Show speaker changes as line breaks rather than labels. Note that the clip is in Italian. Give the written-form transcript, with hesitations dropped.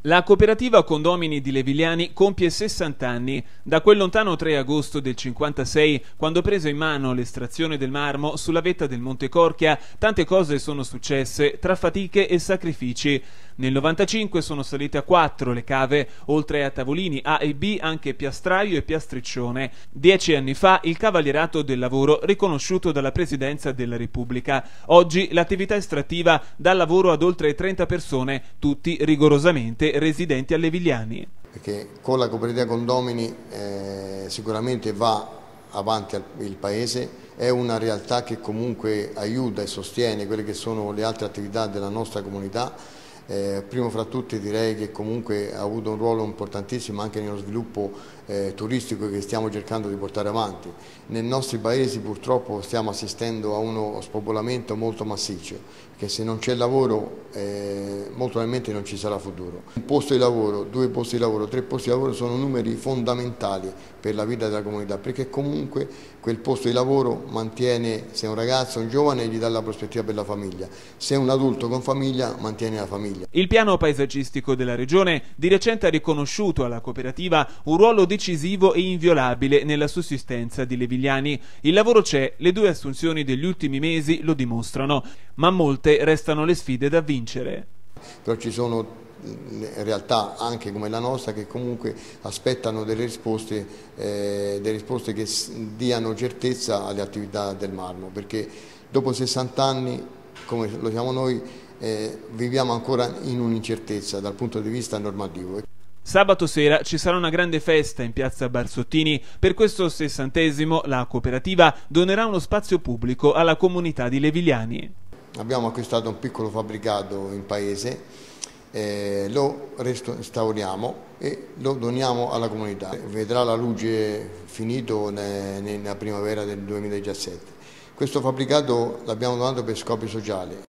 La cooperativa Condomini di Levigliani compie 60 anni. Da quel lontano 3 agosto del 56, quando prese in mano l'estrazione del marmo sulla vetta del Monte Corchia, tante cose sono successe, tra fatiche e sacrifici. Nel 95 sono salite a 4 le cave, oltre a tavolini A e B anche piastraio e piastriccione. 10 anni fa il Cavalierato del Lavoro riconosciuto dalla Presidenza della Repubblica. Oggi l'attività estrattiva dà lavoro ad oltre 30 persone, tutti rigorosamente residenti a Levigliani.
Perché con la cooperativa Condomini sicuramente va avanti il paese, è una realtà che comunque aiuta e sostiene quelle che sono le altre attività della nostra comunità. Primo fra tutti direi che comunque ha avuto un ruolo importantissimo anche nello sviluppo turistico che stiamo cercando di portare avanti. Nei nostri paesi purtroppo stiamo assistendo a uno spopolamento molto massiccio, che se non c'è lavoro molto probabilmente non ci sarà futuro. Un posto di lavoro, 2 posti di lavoro, 3 posti di lavoro sono numeri fondamentali per la vita della comunità, perché comunque quel posto di lavoro mantiene, se è un ragazzo, un giovane, gli dà la prospettiva per la famiglia, se è un adulto con famiglia mantiene la famiglia.
Il piano paesaggistico della regione di recente ha riconosciuto alla cooperativa un ruolo decisivo e inviolabile nella sussistenza di Levigliani. Il lavoro c'è, le 2 assunzioni degli ultimi mesi lo dimostrano, ma molte restano le sfide da vincere.
Però ci sono realtà anche come la nostra che comunque aspettano delle risposte che diano certezza alle attività del marmo, perché dopo 60 anni, come lo siamo noi, viviamo ancora in un'incertezza dal punto di vista normativo.
Sabato sera ci sarà una grande festa in piazza Barsottini. Per questo 60° la cooperativa donerà uno spazio pubblico alla comunità di Levigliani.
Abbiamo acquistato un piccolo fabbricato in paese, lo restauriamo e lo doniamo alla comunità. Vedrà la luce finito nella primavera del 2017. Questo fabbricato l'abbiamo donato per scopi sociali.